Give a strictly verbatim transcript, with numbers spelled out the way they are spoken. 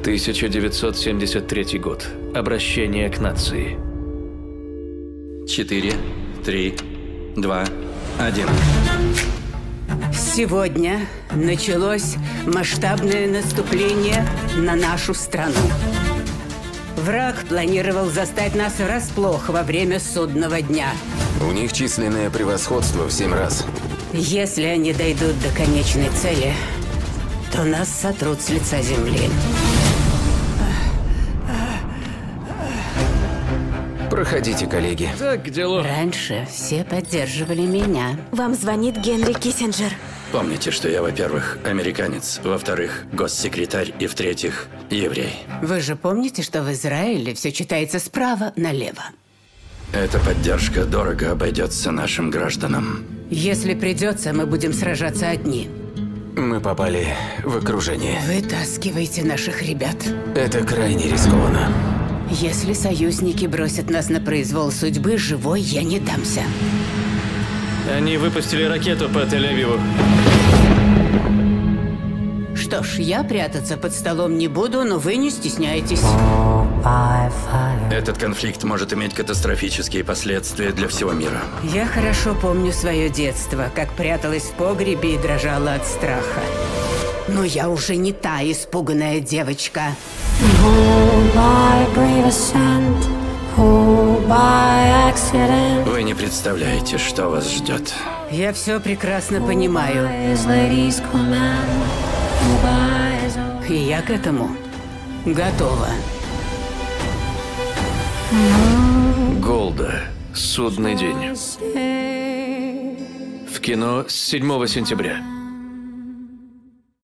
тысяча девятьсот семьдесят третий год. Обращение к нации. Четыре, три, два, один. Сегодня началось масштабное наступление на нашу страну. Враг планировал застать нас врасплох во время судного дня. У них численное превосходство в семь раз. Если они дойдут до конечной цели, то нас сотрут с лица земли. Проходите, коллеги. Так, к делу. Раньше все поддерживали меня. Вам звонит Генри Киссинджер. Помните, что я, во-первых, американец, во-вторых, госсекретарь и, в-третьих, еврей. Вы же помните, что в Израиле все читается справа налево? Эта поддержка дорого обойдется нашим гражданам. Если придется, мы будем сражаться одни. Мы попали в окружение. Вытаскивайте наших ребят. Это крайне рискованно. Если союзники бросят нас на произвол судьбы, живой я не дамся. Они выпустили ракету по Тель-Авиву. Что ж, я прятаться под столом не буду, но вы не стесняйтесь. Этот конфликт может иметь катастрофические последствия для всего мира. Я хорошо помню свое детство, как пряталась в погребе и дрожала от страха. Но я уже не та испуганная девочка. Вы не представляете, что вас ждет. Я все прекрасно понимаю. И я к этому готова. Голда. Судный день. В кино с седьмого сентября.